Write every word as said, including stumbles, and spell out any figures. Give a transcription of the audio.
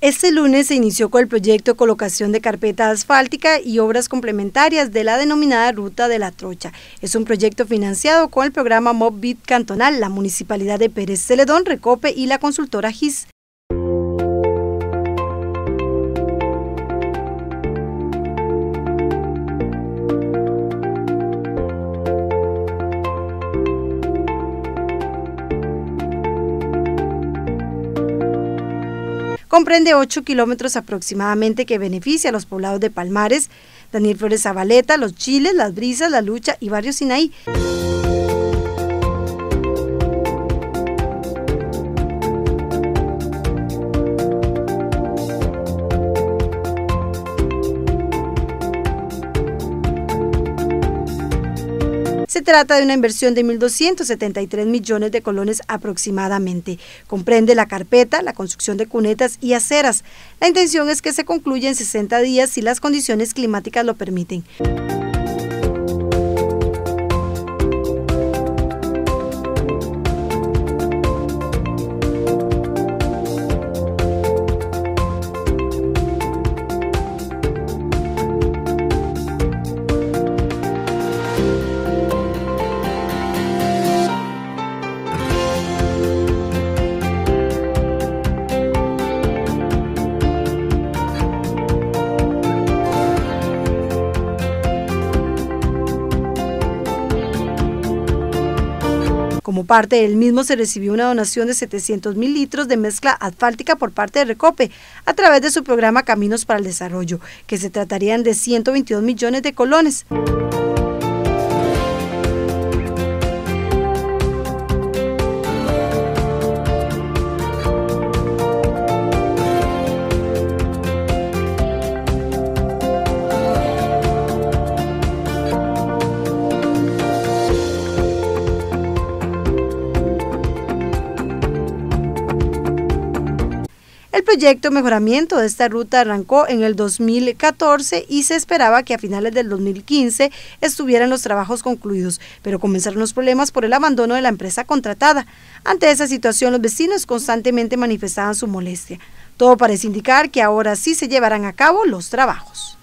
Este lunes se inició con el proyecto de colocación de carpeta asfáltica y obras complementarias de la denominada Ruta de la Trocha. Es un proyecto financiado con el programa MOVBID Cantonal, la Municipalidad de Pérez Celedón, Recope y la consultora G I S. Comprende ocho kilómetros aproximadamente que beneficia a los poblados de Palmares, Daniel Flores Zabaleta, Los Chiles, Las Brisas, La Lucha y Barrio Sinaí. Se trata de una inversión de mil doscientos setenta y tres millones de colones aproximadamente. Comprende la carpeta, la construcción de cunetas y aceras. La intención es que se concluya en sesenta días si las condiciones climáticas lo permiten. Como parte del mismo se recibió una donación de setecientos mil litros de mezcla asfáltica por parte de Recope a través de su programa Caminos para el Desarrollo, que se tratarían de ciento veintidós millones de colones. El proyecto de mejoramiento de esta ruta arrancó en el dos mil catorce y se esperaba que a finales del dos mil quince estuvieran los trabajos concluidos, pero comenzaron los problemas por el abandono de la empresa contratada. Ante esa situación, los vecinos constantemente manifestaban su molestia. Todo parece indicar que ahora sí se llevarán a cabo los trabajos.